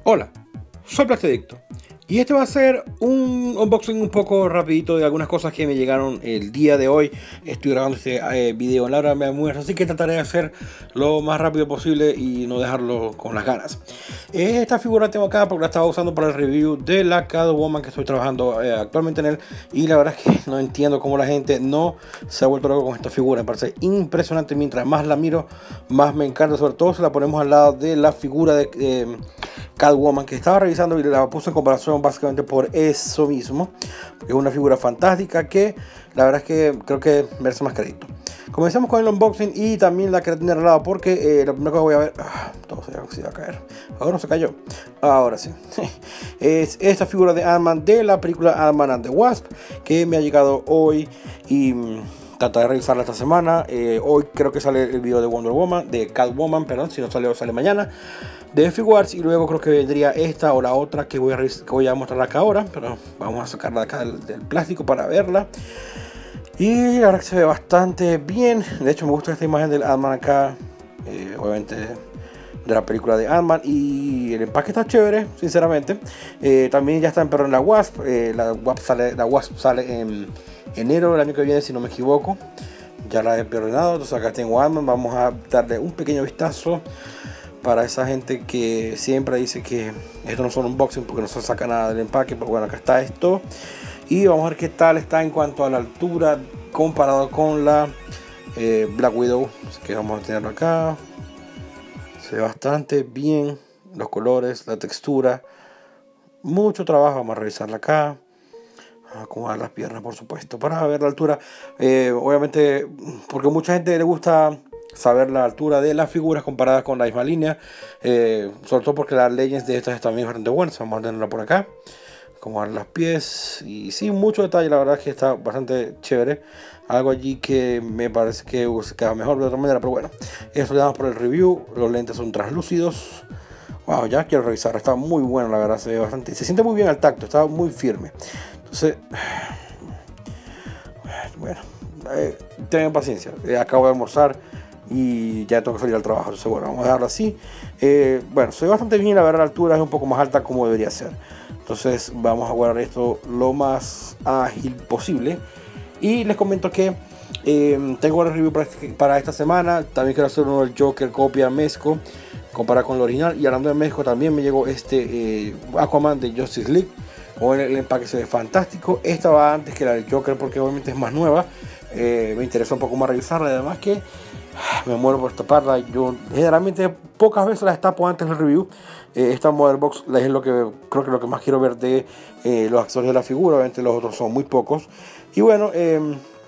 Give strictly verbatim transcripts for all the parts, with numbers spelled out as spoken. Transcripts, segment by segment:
Hola, soy Plastidicto y este va a ser un unboxing un poco rapidito de algunas cosas que me llegaron el día de hoy. Estoy grabando este eh, video en la hora de mi almuerzo, así que trataré de hacer lo más rápido posible y no dejarlo con las ganas. Esta figura la tengo acá porque la estaba usando para el review de la Catwoman que estoy trabajando eh, actualmente en él, y la verdad es que no entiendo cómo la gente no se ha vuelto loco con esta figura. Me parece impresionante, mientras más la miro más me encanta, sobre todo si la ponemos al lado de la figura de eh, Catwoman que estaba revisando, y la puse en comparación básicamente por eso mismo, porque es una figura fantástica que la verdad es que creo que merece más crédito. Comencemos con el unboxing y también la creatina al lado, porque eh, lo primero que voy a ver, ah, todo se, se va a caer, ahora no se cayó, ahora sí, es esta figura de Ant-Man de la película Ant-Man and the Wasp, que me ha llegado hoy y mmm, trataré de revisarla esta semana. Eh, hoy creo que sale el video de Wonder Woman, de Catwoman, perdón, si no sale, sale mañana, de Figuarts, y luego creo que vendría esta o la otra que voy a, que voy a mostrar acá ahora, pero vamos a sacarla de acá del, del plástico para verla. Y la verdad que se ve bastante bien. De hecho me gusta esta imagen del Ant-Man acá, eh, obviamente de la película de Ant-Man, y el empaque está chévere, sinceramente. Eh, también ya está en, pero en la Wasp, eh, la Wasp sale, la Wasp sale en enero del año que viene, si no me equivoco. Ya la he preordenado, entonces acá tengo Ant-Man. Vamos a darle un pequeño vistazo para esa gente que siempre dice que esto no son unboxing porque no se saca nada del empaque. Pero bueno, acá está esto y vamos a ver qué tal está en cuanto a la altura comparado con la eh, Black Widow. Así que vamos a tenerlo acá. Se ve bastante bien los colores, la textura, mucho trabajo. Vamos a revisarla acá, a acomodar las piernas, por supuesto, para ver la altura. Eh, obviamente, porque mucha gente le gusta saber la altura de las figuras comparadas con la misma línea, eh, sobre todo porque las Legends de estas están bien bastante buenas. Vamos a tenerla por acá, acomodar los pies, y sí, mucho detalle. La verdad es que está bastante chévere. Algo allí que me parece que se queda mejor de otra manera, pero bueno, eso le damos por el review. Los lentes son translúcidos. Wow, ya quiero revisar, está muy bueno, la verdad, se ve bastante, se siente muy bien al tacto, está muy firme. Entonces, bueno, eh, tengan paciencia, eh, acabo de almorzar y ya tengo que salir al trabajo. Entonces, bueno, vamos a dejarlo así. Eh, bueno, se ve bastante bien, la verdad, la altura es un poco más alta como debería ser. Entonces, vamos a guardar esto lo más ágil posible. Y les comento que eh, tengo el review para, para esta semana. También quiero hacer uno del Joker copia Mezco, comparar con el original. Y hablando de México, también me llegó este eh, Aquaman de Justice League. O el, el empaque se ve fantástico. Esta va antes que la del Joker porque obviamente es más nueva. Eh, me interesa un poco más revisarla. Además que me muero por taparla. Yo generalmente pocas veces la destapo antes del review. Eh, esta Model Box es lo que creo que lo que más quiero ver de eh, los accesorios de la figura. Obviamente los otros son muy pocos. Y bueno, eh,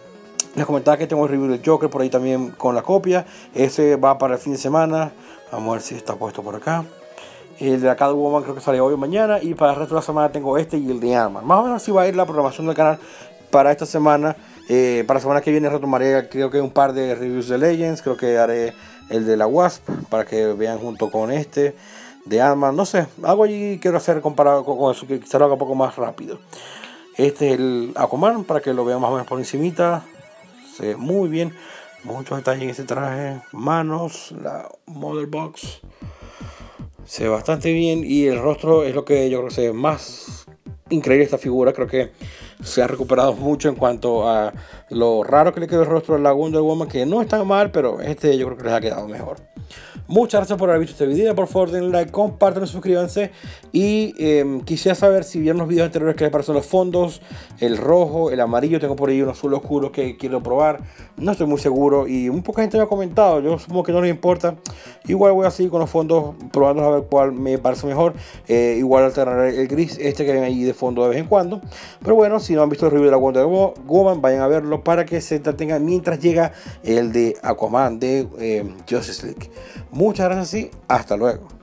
les comentaba que tengo el review del Joker por ahí también con la copia. Ese va para el fin de semana. Vamos a ver si está puesto por acá. El de la Catwoman creo que sale hoy o mañana. Y para el resto de la semana tengo este y el de Ant-Man. Más o menos así va a ir la programación del canal para esta semana. Eh, para la semana que viene retomaré, creo que un par de reviews de Legends. Creo que haré el de la Wasp para que vean junto con este de Ant-Man. No sé, algo allí quiero hacer comparado con, con eso, que quizá lo haga un poco más rápido. Este es el Aquaman para que lo vean más o menos por encimita. Se ve muy bien, muchos detalles en este traje. Manos, la Model Box se ve bastante bien, y el rostro es lo que yo creo que se ve más increíble esta figura. Creo que se ha recuperado mucho en cuanto a lo raro que le quedó el rostro a la Wonder Woman, que no está mal, pero este yo creo que les ha quedado mejor. Muchas gracias por haber visto este video. Por favor denle like, compartan, suscríbanse. Y eh, quisiera saber si vieron los videos anteriores que les parecen los fondos, el rojo, el amarillo. Tengo por ahí un azul oscuro que quiero probar, no estoy muy seguro y muy poca gente me ha comentado. Yo supongo que no les importa. Igual voy a seguir con los fondos, probando a ver cuál me parece mejor. eh, Igual alternaré el gris, este que ven ahí de fondo de vez en cuando. Pero bueno, si no han visto el review de la Wonder Woman, vayan a verlo para que se entretengan mientras llega el de Aquaman de eh, Justice League. Muchas gracias y hasta luego.